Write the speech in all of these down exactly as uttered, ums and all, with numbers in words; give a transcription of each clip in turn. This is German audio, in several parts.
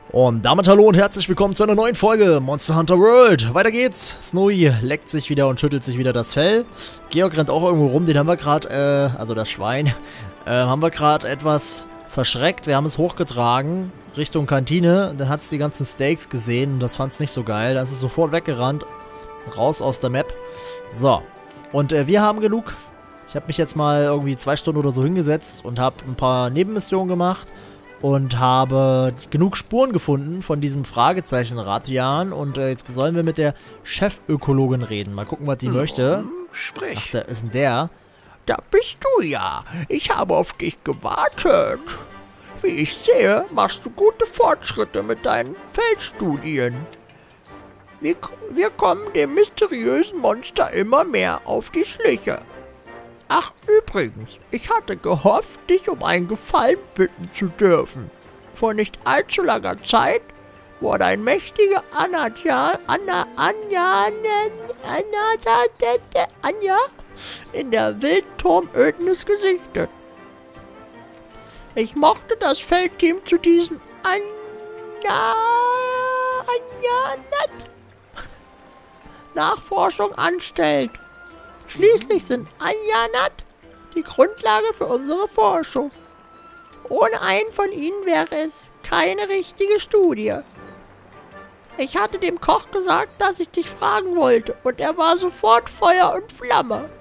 Und damit hallo und herzlich willkommen zu einer neuen Folge Monster Hunter World. Weiter geht's. Snowy leckt sich wieder und schüttelt sich wieder das Fell. Georg rennt auch irgendwo rum, den haben wir gerade, äh, also das Schwein, äh, haben wir gerade etwas verschreckt. Wir haben es hochgetragen Richtung Kantine. Dann hat es die ganzen Steaks gesehen und das fand es nicht so geil. Dann ist es sofort weggerannt, raus aus der Map. So, und äh, wir haben genug. Ich habe mich jetzt mal irgendwie zwei Stunden oder so hingesetzt und habe ein paar Nebenmissionen gemacht. Und habe genug Spuren gefunden von diesem Fragezeichen-Ratian. Und äh, jetzt sollen wir mit der Chefökologin reden. Mal gucken, was die möchte. Sprich. Ach, da ist denn der? Da bist du ja. Ich habe auf dich gewartet. Wie ich sehe, machst du gute Fortschritte mit deinen Feldstudien. Wir, wir kommen dem mysteriösen Monster immer mehr auf die Schliche. Ach, übrigens, ich hatte gehofft, dich um einen Gefallen bitten zu dürfen. Vor nicht allzu langer Zeit wurde ein mächtiger Anatja, Anna, Anja, Anja, Anja in der Wildturmödnis gesichtet. Ich mochte das Feldteam zu diesem Anja, Anja, Nat Nachforschung anstellt. Schließlich sind Anjanat die Grundlage für unsere Forschung. Ohne einen von ihnen wäre es keine richtige Studie. Ich hatte dem Koch gesagt, dass ich dich fragen wollte, und er war sofort Feuer und Flamme.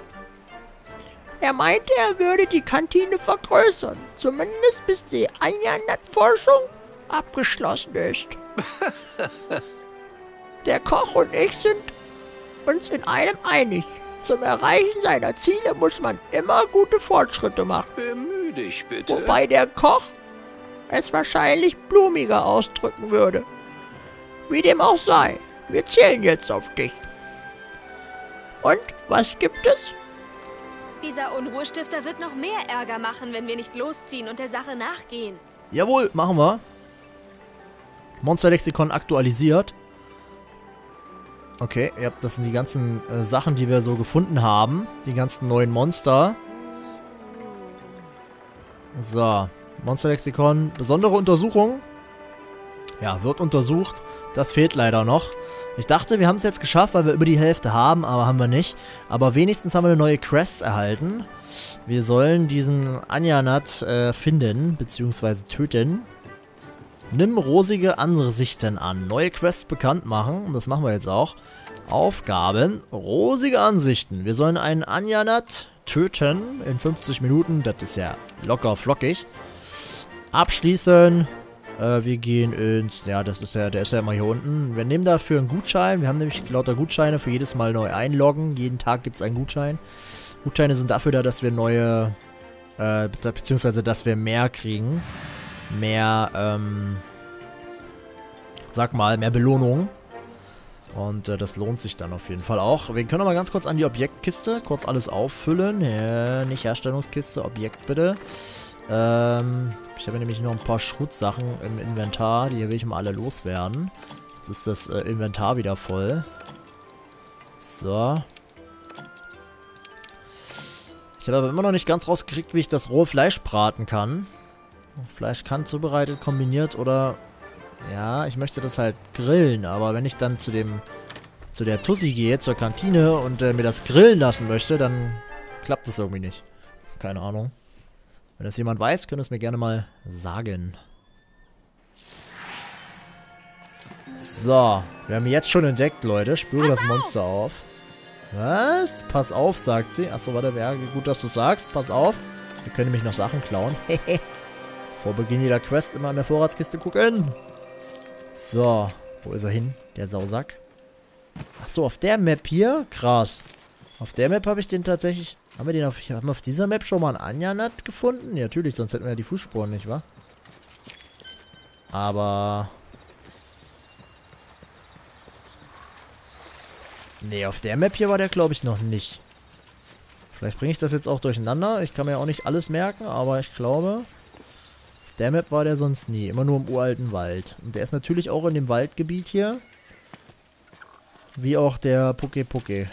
Er meinte, er würde die Kantine vergrößern, zumindest bis die Anjanat-Forschung abgeschlossen ist. Der Koch und ich sind uns in einem einig. Zum Erreichen seiner Ziele muss man immer gute Fortschritte machen. Bemühe dich bitte. Wobei der Koch es wahrscheinlich blumiger ausdrücken würde. Wie dem auch sei, wir zählen jetzt auf dich. Und, was gibt es? Dieser Unruhestifter wird noch mehr Ärger machen, wenn wir nicht losziehen und der Sache nachgehen. Jawohl, machen wir. Monsterlexikon aktualisiert. Okay, ja, das sind die ganzen äh, Sachen, die wir so gefunden haben. Die ganzen neuen Monster. So, Monsterlexikon, besondere Untersuchung. Ja, wird untersucht. Das fehlt leider noch. Ich dachte, wir haben es jetzt geschafft, weil wir über die Hälfte haben, aber haben wir nicht. Aber wenigstens haben wir eine neue Quest erhalten. Wir sollen diesen Anjanat äh, finden, beziehungsweise töten. Nimm rosige Ansichten an. Neue Quests bekannt machen. Und das machen wir jetzt auch. Aufgaben. Rosige Ansichten. Wir sollen einen Anjanat töten in fünfzig Minuten. Das ist ja locker flockig. Abschließen. Äh, wir gehen ins... Ja, das ist ja, der ist ja immer hier unten. Wir nehmen dafür einen Gutschein. Wir haben nämlich lauter Gutscheine für jedes Mal neu einloggen. Jeden Tag gibt es einen Gutschein. Gutscheine sind dafür da, dass wir neue... Äh, beziehungsweise, dass wir mehr kriegen. Mehr, ähm, sag mal, mehr Belohnung. Und äh, das lohnt sich dann auf jeden Fall auch. Wir können noch mal ganz kurz an die Objektkiste, kurz alles auffüllen. Ja, nicht Herstellungskiste, Objekt bitte. Ähm, ich habe nämlich noch ein paar Schrotsachen im Inventar, die will ich mal alle loswerden. Jetzt ist das äh, Inventar wieder voll. So. Ich habe aber immer noch nicht ganz rausgekriegt, wie ich das rohe Fleisch braten kann. Fleisch kann zubereitet, kombiniert oder... Ja, ich möchte das halt grillen, aber wenn ich dann zu dem... zu der Tussi gehe, zur Kantine und äh, mir das grillen lassen möchte, dann klappt das irgendwie nicht. Keine Ahnung. Wenn das jemand weiß, könnt ihr es mir gerne mal sagen. So, wir haben jetzt schon entdeckt, Leute. Spüre das Monster auf. Was? Pass auf, sagt sie. Achso, warte, wäre gut, dass du sagst. Pass auf. Wir können nämlich noch Sachen klauen. Hehe. Vor Beginn jeder Quest immer an der Vorratskiste gucken. So. Wo ist er hin? Der Sausack. Achso, auf der Map hier? Krass. Auf der Map habe ich den tatsächlich... Haben wir den auf... Haben wir auf dieser Map schon mal einen Anjanat gefunden? Ja, natürlich, sonst hätten wir ja die Fußspuren, nicht wahr? Aber... Nee, auf der Map hier war der, glaube ich, noch nicht. Vielleicht bringe ich das jetzt auch durcheinander. Ich kann mir auch nicht alles merken, aber ich glaube... Der Map war der sonst nie. Immer nur im uralten Wald. Und der ist natürlich auch in dem Waldgebiet hier. Wie auch der Puke Puke.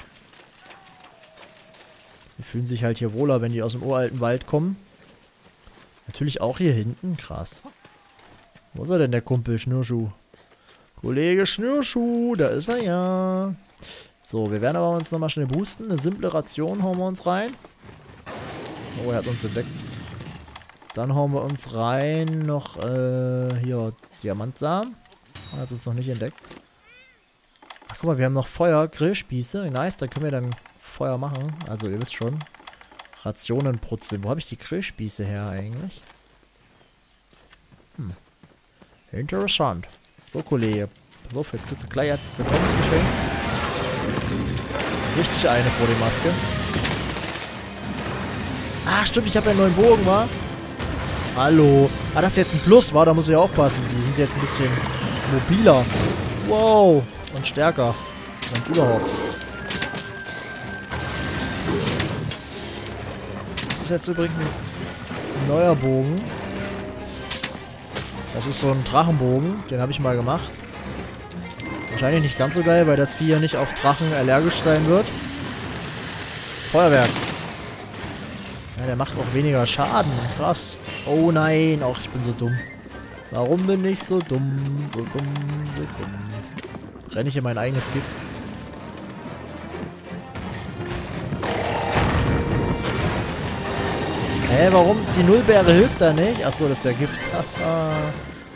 Die fühlen sich halt hier wohler, wenn die aus dem uralten Wald kommen. Natürlich auch hier hinten. Krass. Wo ist er denn, der Kumpel Schnürschuh? Kollege Schnürschuh, da ist er ja. So, wir werden aber uns nochmal schnell boosten. Eine simple Ration hauen wir uns rein. Oh, er hat uns entdeckt. Dann hauen wir uns rein noch, äh, hier, Diamantsamen. Er hat uns noch nicht entdeckt. Ach, guck mal, wir haben noch Feuer, Grillspieße. Nice, da können wir dann Feuer machen. Also, ihr wisst schon. Rationen brutzeln. Wo habe ich die Grillspieße her eigentlich? Hm. Interessant. So, Kollege. Pass auf, jetzt kriegst du gleich als Willkommensgeschenk. Richtig eine vor die Maske. Ah, stimmt, ich habe ja einen neuen Bogen, wa? Hallo. Ah, das ist jetzt ein Plus, wa? Da muss ich aufpassen. Die sind jetzt ein bisschen mobiler. Wow. Und stärker. Und überhaupt. Das ist jetzt übrigens ein neuer Bogen. Das ist so ein Drachenbogen. Den habe ich mal gemacht. Wahrscheinlich nicht ganz so geil, weil das Vieh ja nicht auf Drachen allergisch sein wird. Feuerwerk. Ja, der macht auch weniger Schaden. Krass. Oh nein. Auch ich bin so dumm. Warum bin ich so dumm? So dumm, so dumm. Renne ich in mein eigenes Gift. Hä, warum? Die Nullbeere hilft da nicht? Achso, das ist ja Gift. Haha.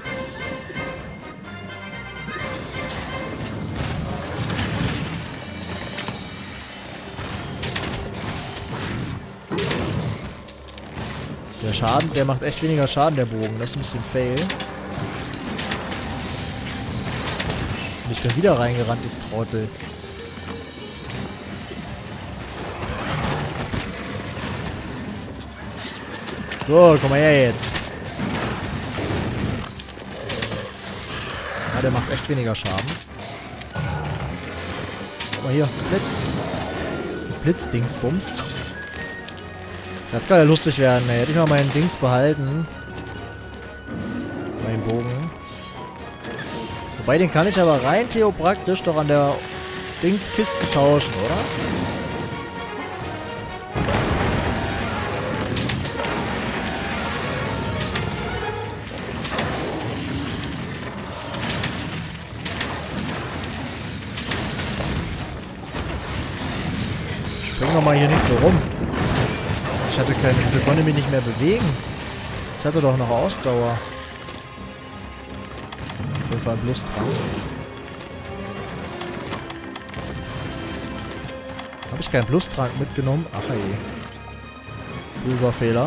Der Schaden, der macht echt weniger Schaden, der Bogen. Das ist ein bisschen fail. Und ich bin wieder reingerannt, ich Trottel. So, komm mal her jetzt. Ja, der macht echt weniger Schaden. Guck mal hier, Blitz. Blitzdingsbumst. Das kann ja lustig werden, ey. Hätte ich mal meinen Dings behalten. Meinen Bogen. Wobei, den kann ich aber rein theopraktisch doch an der Dingskiste tauschen, oder? Spring doch mal hier nicht so rum. Ich hatte keine, wieso konnte mich nicht mehr bewegen? Ich hatte doch noch Ausdauer. Auf jeden Fall Lust dran. Habe ich keinen Blustrank mitgenommen? Ach ey. Böser Fehler.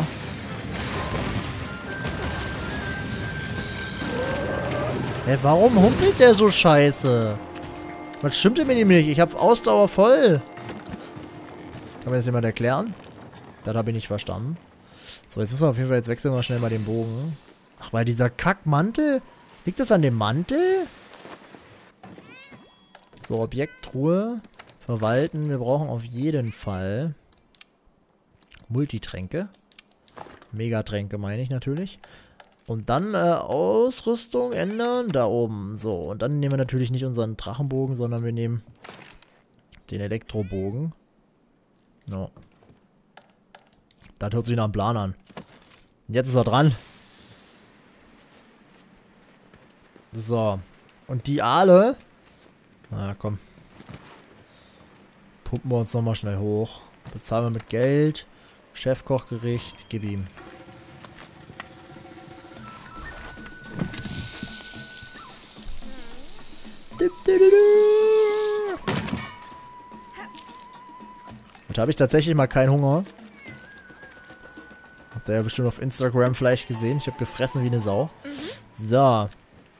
Hä, hey, warum humpelt der so scheiße? Was stimmt denn mit ihm nicht? Ich habe Ausdauer voll. Kann mir das jemand erklären? Das habe ich nicht verstanden. So, jetzt müssen wir auf jeden Fall, jetzt wechseln wir schnell mal den Bogen. Ach, weil dieser Kackmantel... Liegt das an dem Mantel? So, Objekttruhe. Verwalten. Wir brauchen auf jeden Fall Multitränke. Megatränke meine ich natürlich. Und dann äh, Ausrüstung ändern. Da oben. So, und dann nehmen wir natürlich nicht unseren Drachenbogen, sondern wir nehmen den Elektrobogen. No. Das hört sich nach einem Plan an. Und jetzt ist er dran. So. Und die Aale. Na komm. Pumpen wir uns nochmal schnell hoch. Bezahlen wir mit Geld. Chefkochgericht. Gib ihm. Heute habe ich tatsächlich mal keinen Hunger. Habt ihr ja bestimmt auf Instagram vielleicht gesehen. Ich habe gefressen wie eine Sau. Mhm. So.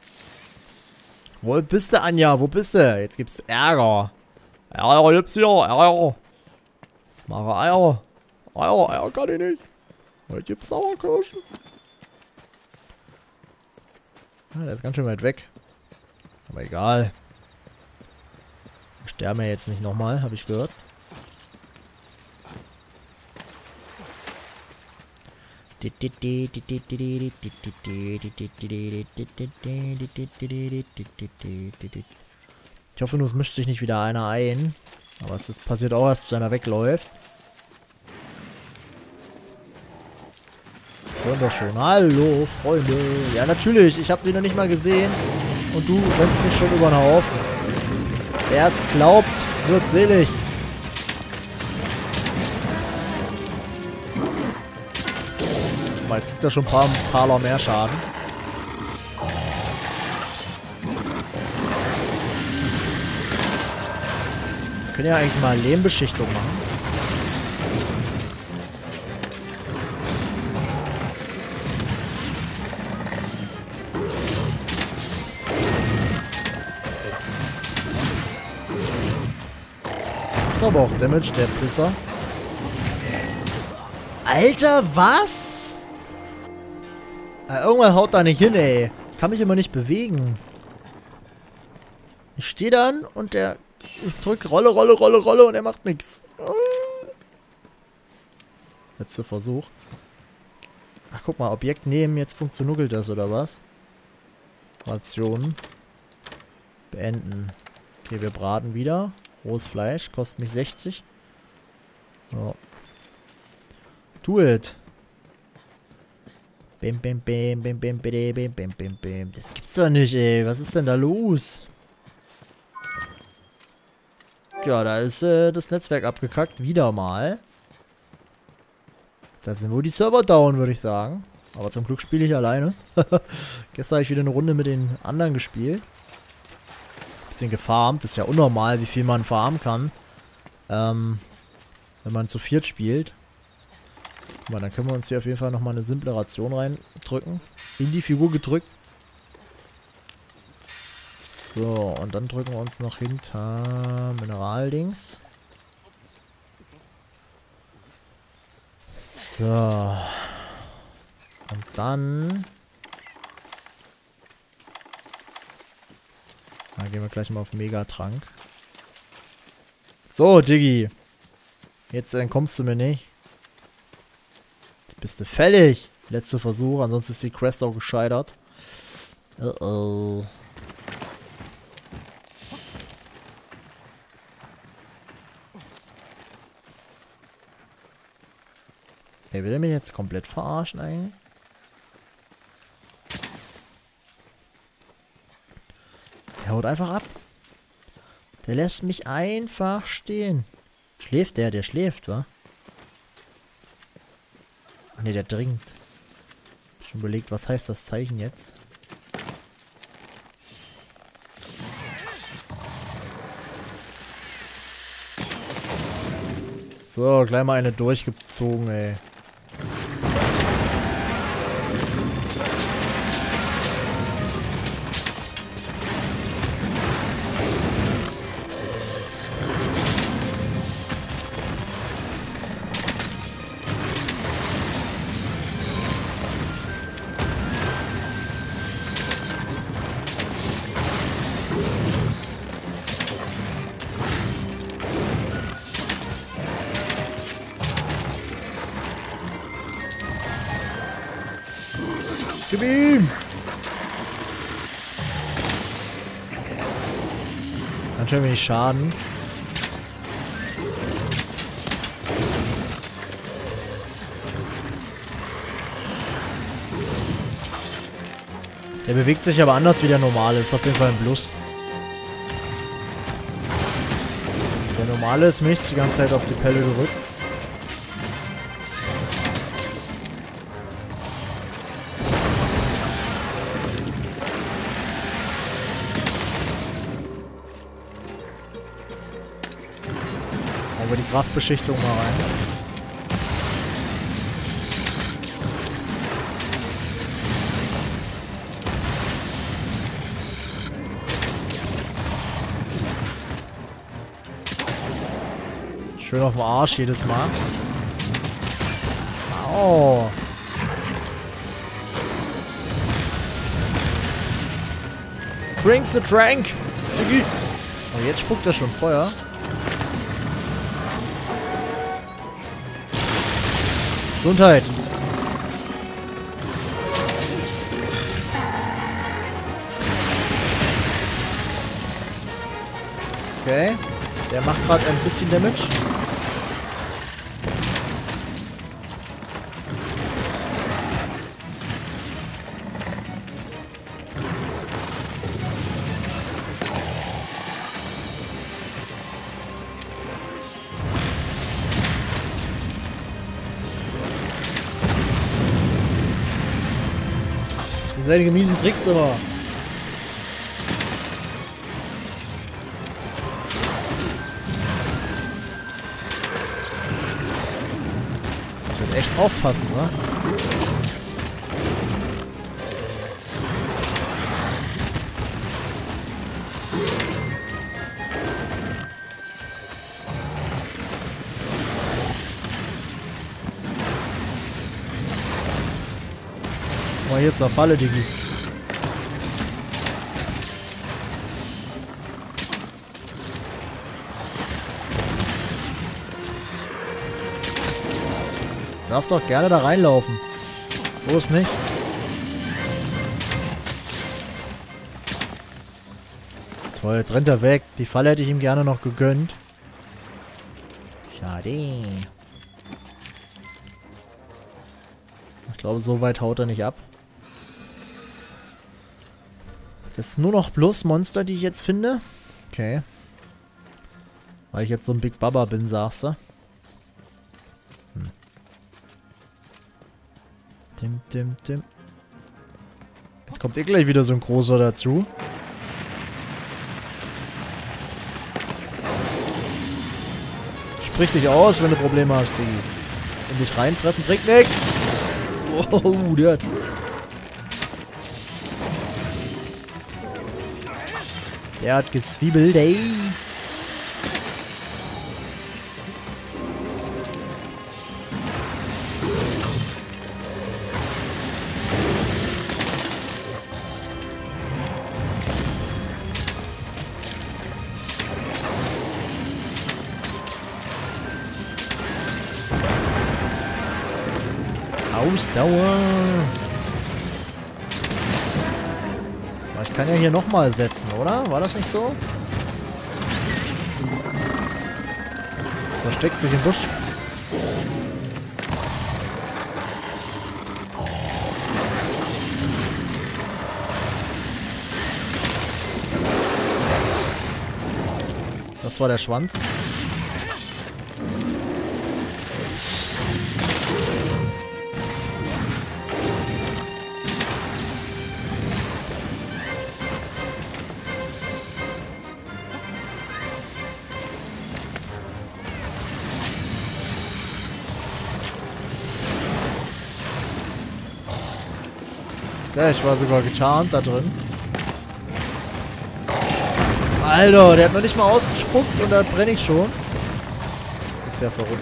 Wo bist du, Anja? Wo bist du? Jetzt gibt's Ärger. Ärger gibt's hier. Ärger. Mache Eier. Eier, Eier kann ich nicht. Heute gibt's Sauerkirschen. Ah, der ist ganz schön weit weg. Aber egal. Wir sterben ja jetzt nicht nochmal, habe ich gehört. Ich hoffe nur, es mischt sich nicht wieder einer ein. Aber es ist, passiert auch erst, wenn er wegläuft. hören doch schon. Hallo, Freunde. Ja, natürlich. Ich habe sie noch nicht mal gesehen. Und du rennst mich schon über den Haufen. Wer es glaubt, wird selig. Guck mal, jetzt kriegt er schon ein paar Taler mehr Schaden. Wir können ja eigentlich mal Lehmbeschichtung machen. Macht aber auch Damage, der Pisser. Alter, was? Äh, irgendwann haut da nicht hin, ey. Ich kann mich immer nicht bewegen. Ich stehe dann und der... Ich drück Rolle, Rolle, Rolle, Rolle und er macht nichts. Letzter Versuch. Ach, guck mal, Objekt nehmen, jetzt funktioniert das, oder was? Rationen. Beenden. Okay, wir braten wieder. Rohes Fleisch, kostet mich sechzig. So. Do it. Bim, bim, bim, bim, bim, bim, bim, bim, bim, bim. Das gibt's doch nicht, ey. Was ist denn da los? Ja, da ist äh, das Netzwerk abgekackt. Wieder mal. Da sind wohl die Server down, würde ich sagen. Aber zum Glück spiele ich alleine. Gestern habe ich wieder eine Runde mit den anderen gespielt. Bisschen gefarmt. Das ist ja unnormal, wie viel man farmen kann. Ähm, wenn man zu viert spielt. Guck mal, dann können wir uns hier auf jeden Fall nochmal eine simple Ration reindrücken. In die Figur gedrückt. So, und dann drücken wir uns noch hinter Mineraldings. So. Und dann... Dann gehen wir gleich mal auf Megatrank. So, Diggi. Jetzt entkommst du mir nicht. Jetzt bist du fällig. Letzter Versuch, ansonsten ist die Quest auch gescheitert. Uh oh. Der will mich jetzt komplett verarschen eigentlich. Der haut einfach ab. Der lässt mich einfach stehen. Schläft der? Der schläft, wa? Ach ne, der dringt. Ich hab schon überlegt, was heißt das Zeichen jetzt? So, gleich mal eine durchgezogen, ey. Gib ihm! Ganz schön wenig Schaden. Der bewegt sich aber anders wie der normale. Ist auf jeden Fall ein Plus. Der normale ist mich die ganze Zeit auf die Pelle gerückt. Aber die Kraftbeschichtung mal rein. Schön auf dem Arsch jedes Mal. Au. Drink the Trank. Diggi. Oh, jetzt spuckt er schon Feuer. Gesundheit. Okay. Der macht gerade ein bisschen Damage. Die seine miesen Tricks immer. Das wird echt aufpassen, wa? Mal jetzt zur Falle, Digi. Du darfst doch gerne da reinlaufen. So ist nicht. Toll, jetzt rennt er weg. Die Falle hätte ich ihm gerne noch gegönnt. Schade. Ich glaube, so weit haut er nicht ab. Das ist nur noch bloß Monster, die ich jetzt finde. Okay. Weil ich jetzt so ein Big Baba bin, sagst du. Hm. Dim, dim, dim. Jetzt kommt eh gleich wieder so ein großer dazu. Sprich dich aus, wenn du Probleme hast, Digi. Und dich reinfressen bringt nix. Oh, der hat... Der hat geswiebelt, ey. Ausdauer. Ich kann ja hier nochmal setzen, oder? War das nicht so? Versteckt sich im Busch. Das war der Schwanz. Ja, ich war sogar gecharmt da drin. Alter, der hat noch nicht mal ausgespuckt und da brenne ich schon. Ist ja verrückt.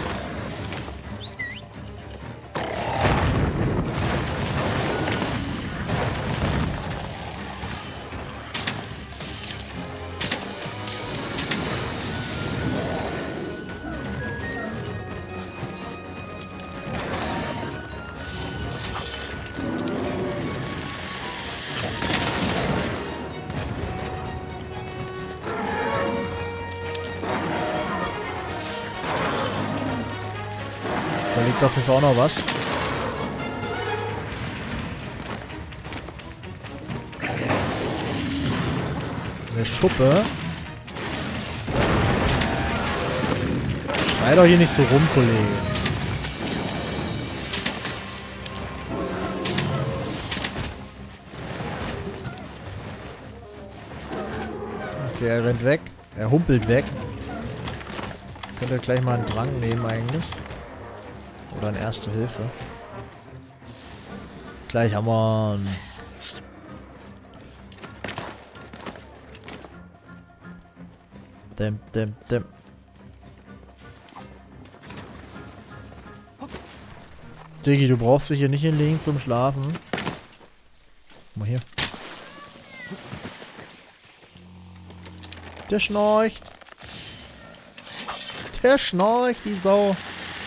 Da liegt auf jeden Fall auch noch was. Eine Schuppe. Schrei doch hier nicht so rum, Kollege. Okay, er rennt weg. Er humpelt weg. Könnte gleich mal einen Drang nehmen eigentlich. Oder eine Erste Hilfe. Gleich haben wir einen. Dim, dim, dim. Diggi, du brauchst dich hier nicht hinlegen zum Schlafen. Guck mal hier. Der schnorcht. Der schnorcht, die Sau.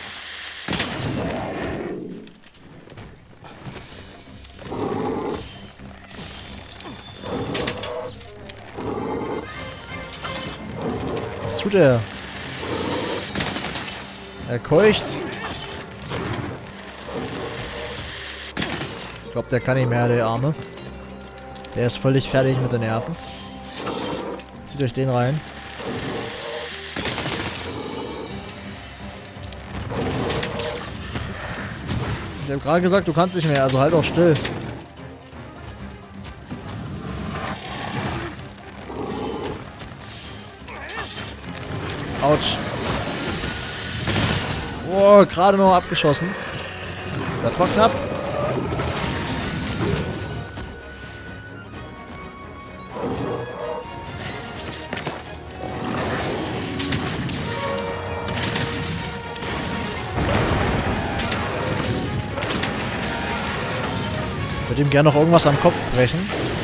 Was tut er? Er keucht. Ich glaube, der kann nicht mehr, der Arme. Der ist völlig fertig mit den Nerven. Zieht euch den rein. Ich habe gerade gesagt, du kannst nicht mehr, also halt auch still. Autsch. Oh, gerade noch abgeschossen. Das war knapp. Ich würde ihm gerne noch irgendwas am Kopf brechen.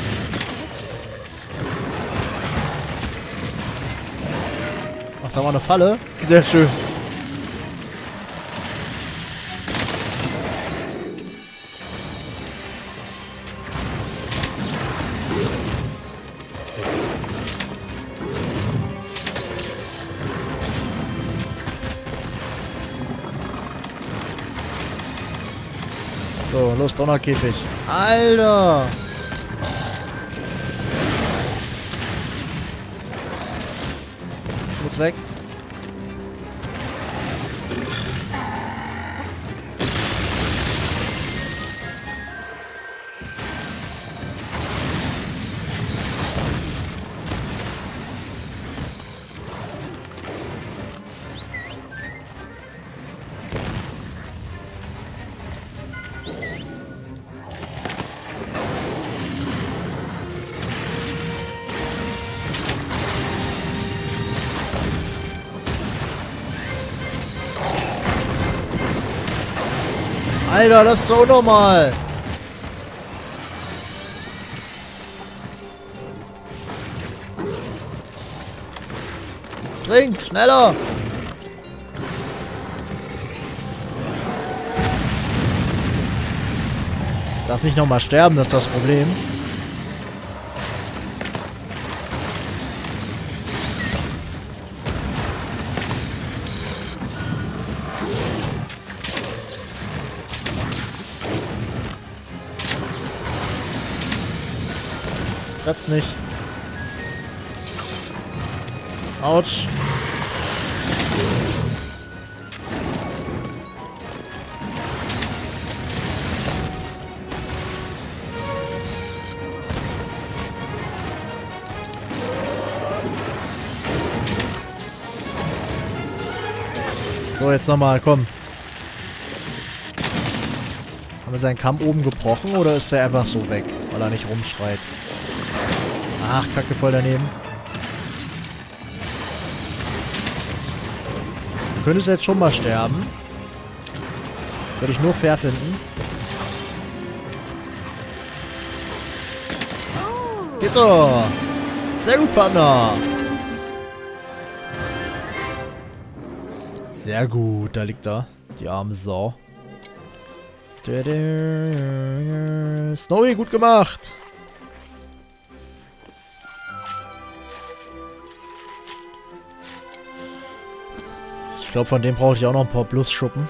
Ach, da war eine Falle. Sehr schön. So, los, Donnerkäfig. Alter! Muss weg. Alter, das ist so normal. Trink, schneller. Ich darf nicht nochmal sterben, das ist das Problem. Treff's nicht. Autsch. So, jetzt nochmal, komm. Haben wir seinen Kamm oben gebrochen oder ist der einfach so weg, weil er nicht rumschreit? Ach, Kacke, voll daneben. Du könntest jetzt schon mal sterben. Das werde ich nur fair finden. Geht doch! Sehr gut, Partner! Sehr gut, da liegt er. Die arme Sau. Snowy, gut gemacht! Ich glaube, von dem brauche ich auch noch ein paar Plus-Schuppen.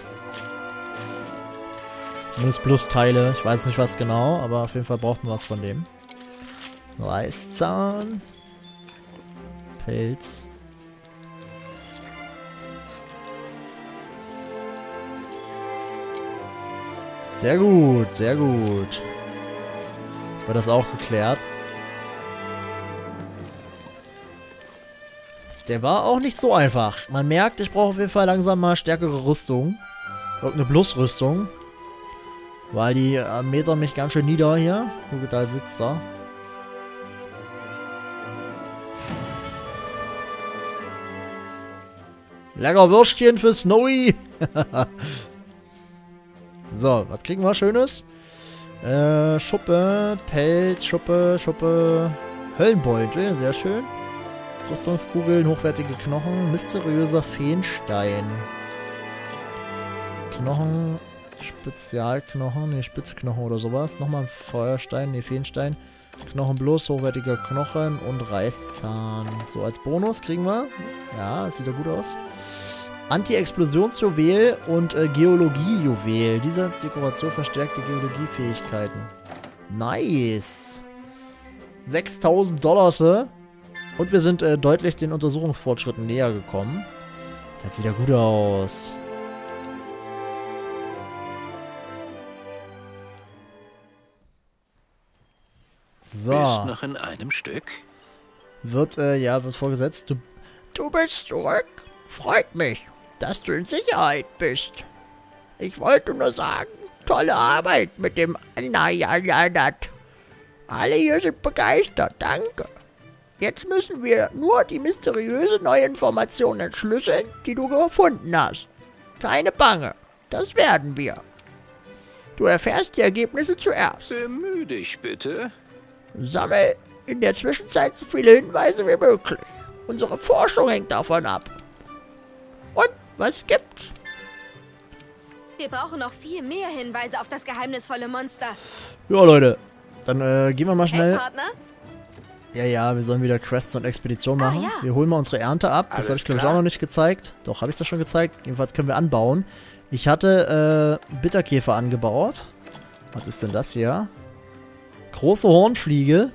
Zumindest Plus-Teile. Ich weiß nicht, was genau, aber auf jeden Fall braucht man was von dem. Reißzahn. Pelz. Sehr gut, sehr gut. War das auch geklärt? Der war auch nicht so einfach. Man merkt, ich brauche auf jeden Fall langsam mal stärkere Rüstung. Irgendeine Plus-Rüstung. Weil die äh, metern mich ganz schön nieder hier. Guck, da sitzt er. Lecker Würstchen für Snowy. So, was kriegen wir Schönes? Äh, Schuppe, Pelz, Schuppe, Schuppe, Höllenbeutel, sehr schön. Rüstungskugeln, hochwertige Knochen, mysteriöser Feenstein. Knochen, Spezialknochen, ne, Spitzknochen oder sowas. Nochmal ein Feuerstein, ne, Feenstein. Knochen bloß, hochwertiger Knochen und Reißzahn. So, als Bonus kriegen wir. Ja, sieht ja gut aus. Anti-Explosionsjuwel und äh, Geologie-Juwel. Diese Dekoration verstärkt die Geologiefähigkeiten. Nice. sechstausend Dollars. Und wir sind äh, deutlich den Untersuchungsfortschritten näher gekommen. Das sieht ja gut aus. So. Bist noch in einem Stück? Wird, äh, ja, wird vorgesetzt. Du, Du bist zurück. Freut mich, dass du in Sicherheit bist. Ich wollte nur sagen, tolle Arbeit mit dem Anayanat. Alle hier sind begeistert, danke. Jetzt müssen wir nur die mysteriöse neue Information entschlüsseln, die du gefunden hast. Keine Bange, das werden wir. Du erfährst die Ergebnisse zuerst. Bemühe dich bitte. Sammel in der Zwischenzeit so viele Hinweise wie möglich. Unsere Forschung hängt davon ab. Und was gibt's? Wir brauchen noch viel mehr Hinweise auf das geheimnisvolle Monster. Ja, Leute. Dann äh, gehen wir mal Hey, schnell. Partner? Ja, ja, wir sollen wieder Quests und Expeditionen Ah, machen. ja. Wir holen mal unsere Ernte ab. Das Alles habe ich, glaube ich, klar. auch noch nicht gezeigt. Doch, habe ich das schon gezeigt? Jedenfalls können wir anbauen. Ich hatte äh, Bitterkäfer angebaut. Was ist denn das hier? Große Hornfliege.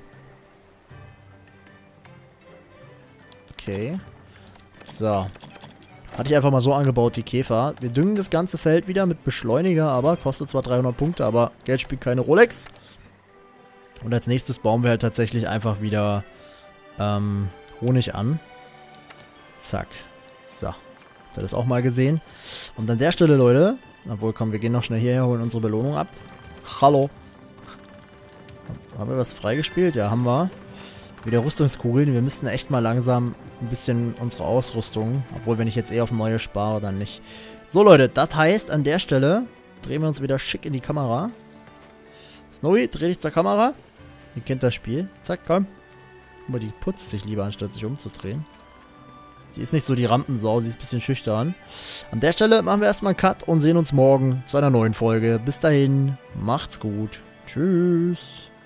Okay. So. Hatte ich einfach mal so angebaut, die Käfer. Wir düngen das ganze Feld wieder mit Beschleuniger, aber kostet zwar dreihundert Punkte, aber Geld spielt keine Rolex. Und als nächstes bauen wir halt tatsächlich einfach wieder ähm, Honig an. Zack. So. Habt ihr das auch mal gesehen? Und an der Stelle, Leute, obwohl, komm, wir gehen noch schnell hierher, holen unsere Belohnung ab. Hallo. Haben wir was freigespielt? Ja, haben wir. Wieder Rüstungskugeln. Wir müssten echt mal langsam ein bisschen unsere Ausrüstung, obwohl, wenn ich jetzt eh auf neue spare, dann nicht. So, Leute, das heißt, an der Stelle drehen wir uns wieder schick in die Kamera. Snowy, dreh dich zur Kamera. Ihr kennt das Spiel. Zack, komm. Guck mal, die putzt sich lieber, anstatt sich umzudrehen. Sie ist nicht so die Rampensau, sie ist ein bisschen schüchtern. An der Stelle machen wir erstmal einen Cut und sehen uns morgen zu einer neuen Folge. Bis dahin, macht's gut. Tschüss.